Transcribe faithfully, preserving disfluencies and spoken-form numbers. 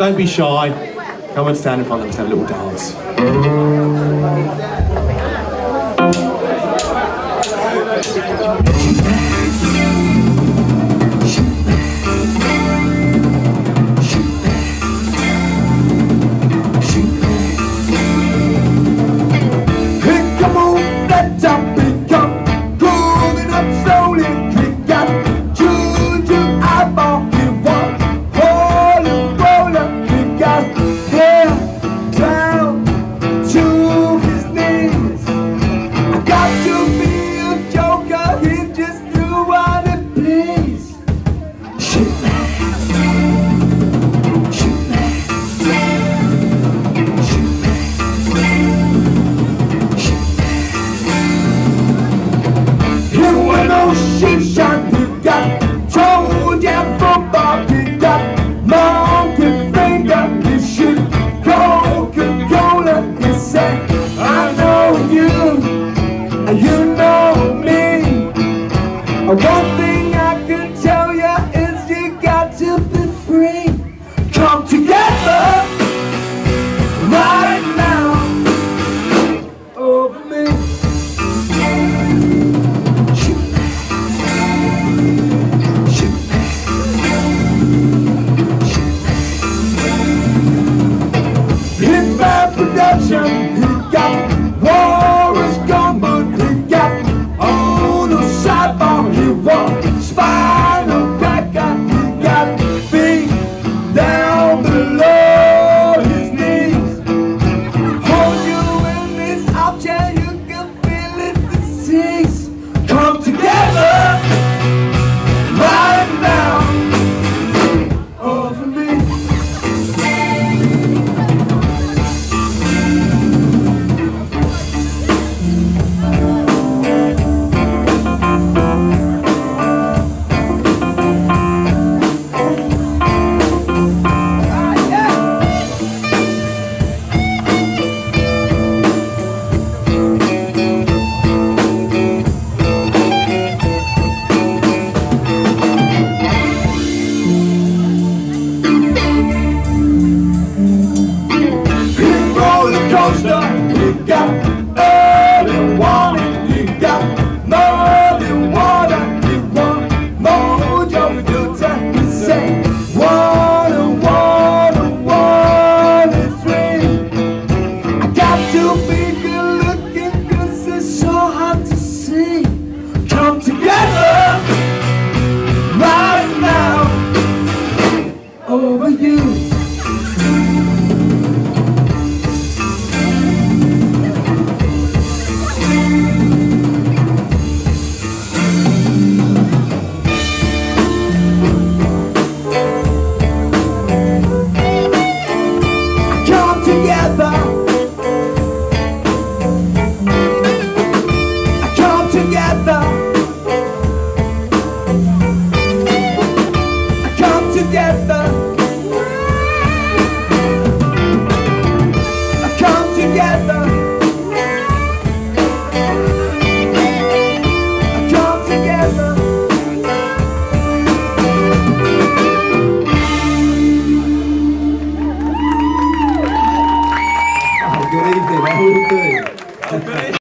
Don't be shy. Come and stand in front of us and have a little dance. One thing I can tell you is you got to be free. Come together right now over me. Hit by production, he got war is gone, but he got on the sidebar. He walked spinal cracker, he got feet down below his knees. Hold you in this armchair, you can feel it disease. Come together right now over me. You got early warning, you got muddy water, you want mojo filter, you say one and one and one and three. I got to be good looking cause it's so hard to see. Come together right now over you.